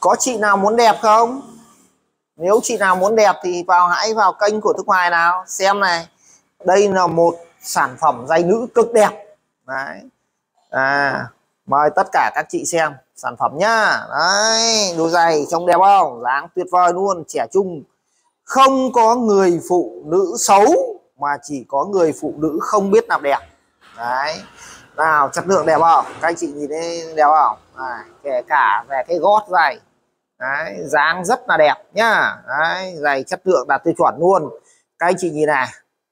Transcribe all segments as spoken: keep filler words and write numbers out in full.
Có chị nào muốn đẹp không? Nếu chị nào muốn đẹp thì vào hãy vào kênh của Thức Hoài nào xem này. Đây là một sản phẩm giày nữ cực đẹp. Đấy. À, mời tất cả các chị xem sản phẩm nhá. Đấy, đôi giày trông đẹp không? Dáng tuyệt vời luôn, trẻ trung. Không có người phụ nữ xấu mà chỉ có người phụ nữ không biết làm đẹp. Đấy. Nào, chất lượng đẹp không? Các anh chị nhìn thấy đẹp không? Đấy, kể cả về cái gót giày. Đấy, dáng rất là đẹp nhá. Đấy, giày chất lượng đạt tiêu chuẩn luôn. Các anh chị nhìn này.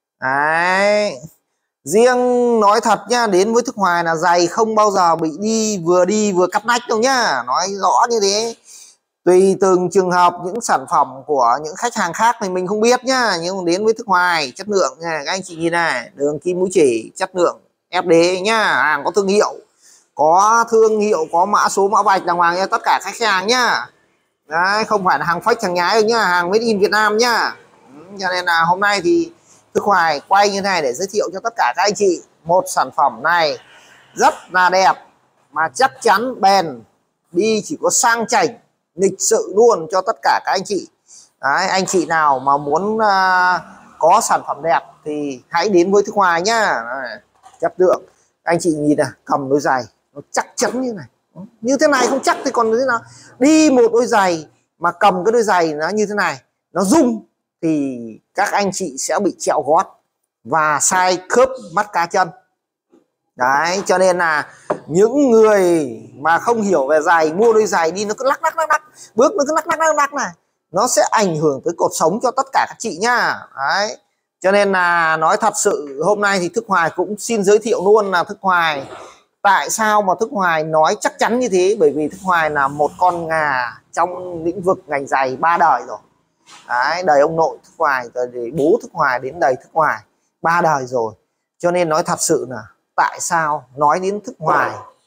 Đấy. Riêng nói thật nhá, đến với Thức Hoài là giày không bao giờ bị đi vừa đi vừa cắt nách đâu nhá. Nói rõ như thế. Tùy từng trường hợp, những sản phẩm của những khách hàng khác thì mình không biết nhá, nhưng đến với Thức Hoài chất lượng nha. Các anh chị nhìn này, đường kim mũi chỉ chất lượng ép đê nhá, hàng có thương hiệu, có thương hiệu, có mã số mã vạch đàng hoàng cho tất cả khách hàng nhá. Đấy, không phải là hàng fake hàng nhái đâu nhá, hàng made in Việt Nam nhá. Cho nên là hôm nay thì Thức Hoài quay như này để giới thiệu cho tất cả các anh chị một sản phẩm này rất là đẹp mà chắc chắn bền, đi chỉ có sang chảnh lịch sự luôn cho tất cả các anh chị. Đấy, anh chị nào mà muốn uh, có sản phẩm đẹp thì hãy đến với Thức Hoài nhá. Đấy, chất lượng anh chị nhìn này, cầm đôi giày nó chắc chắn như này, như thế này không chắc thì còn thế nào. Đi một đôi giày mà cầm cái đôi giày nó như thế này nó rung thì các anh chị sẽ bị trẹo gót và sai khớp mắt cá chân. Đấy, cho nên là những người mà không hiểu về giày mua đôi giày đi nó cứ lắc lắc lắc lắc, bước nó cứ lắc lắc lắc lắc này, nó sẽ ảnh hưởng tới cột sống cho tất cả các chị nhá. Đấy, cho nên là nói thật sự hôm nay thì Thức Hoài cũng xin giới thiệu luôn là Thức Hoài, tại sao mà Thức Hoài nói chắc chắn như thế, bởi vì Thức Hoài là một con gà trong lĩnh vực ngành giày ba đời rồi. Đấy, đời ông nội Thức Hoài rồi bố Thức Hoài đến đời Thức Hoài ba đời rồi. Cho nên nói thật sự là tại sao nói đến Thức Hoài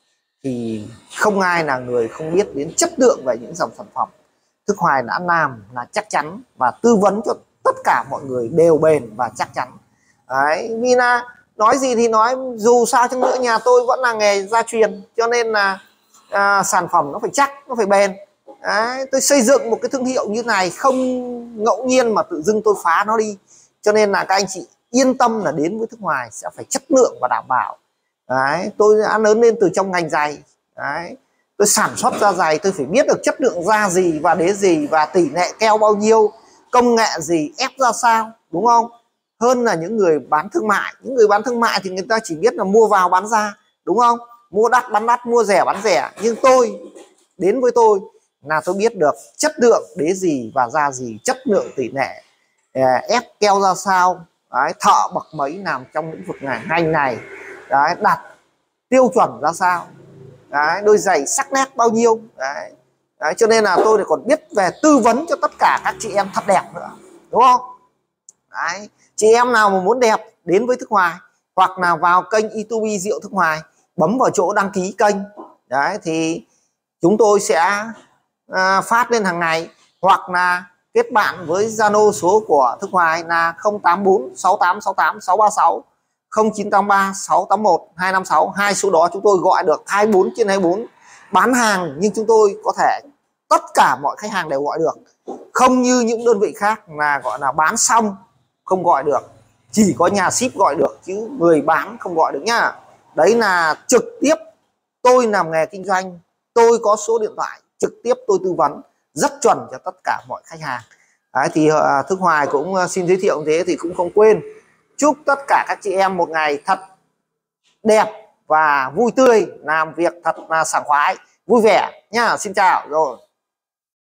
thì không ai là người không biết đến chất lượng về những dòng sản phẩm. Thức Hoài đã làm là chắc chắn và tư vấn cho tất cả mọi người đều bền và chắc chắn. Đấy, vì là nói gì thì nói, dù sao chăng nữa nhà tôi vẫn là nghề gia truyền, cho nên là à, sản phẩm nó phải chắc, nó phải bền. Đấy, tôi xây dựng một cái thương hiệu như này không ngẫu nhiên mà tự dưng tôi phá nó đi. Cho nên là các anh chị yên tâm là đến với Thức Hoài sẽ phải chất lượng và đảm bảo. Đấy, tôi đã lớn lên từ trong ngành giày. Đấy, tôi sản xuất ra giày, tôi phải biết được chất lượng da gì và đế gì và tỷ lệ keo bao nhiêu, công nghệ gì, ép ra sao, đúng không? Hơn là những người bán thương mại. Những người bán thương mại thì người ta chỉ biết là mua vào bán ra, đúng không? Mua đắt bán đắt, mua rẻ bán rẻ. Nhưng tôi, đến với tôi là tôi biết được chất lượng đế gì và da gì, chất lượng tỷ lệ, ép keo ra sao. Đấy, thợ bậc mấy làm trong lĩnh vực này ngành này. Đấy, đặt tiêu chuẩn ra sao. Đấy, đôi giày sắc nét bao nhiêu. Đấy. Đấy, cho nên là tôi còn biết về tư vấn cho tất cả các chị em thật đẹp nữa, đúng không? Đấy, chị em nào mà muốn đẹp đến với Thức Hoài, hoặc là vào kênh YouTube Rượu Thức Hoài, bấm vào chỗ đăng ký kênh. Đấy, thì chúng tôi sẽ à, phát lên hàng ngày, hoặc là kết bạn với Zalo số của Thức Hoài là không tám bốn sáu tám sáu tám sáu ba sáu, không chín tám ba sáu tám một hai năm sáu. Hai số đó chúng tôi gọi được hai mươi bốn trên hai mươi bốn. Bán hàng nhưng chúng tôi có thể tất cả mọi khách hàng đều gọi được, không như những đơn vị khác là gọi là bán xong không gọi được, chỉ có nhà ship gọi được chứ người bán không gọi được nhá. Đấy là trực tiếp tôi làm nghề kinh doanh, tôi có số điện thoại trực tiếp tôi tư vấn rất chuẩn cho tất cả mọi khách hàng. Đấy, thì uh, Thức Hoài cũng uh, xin giới thiệu như thế, thì cũng không quên chúc tất cả các chị em một ngày thật đẹp và vui tươi, làm việc thật là sảng khoái, vui vẻ nha. Xin chào rồi.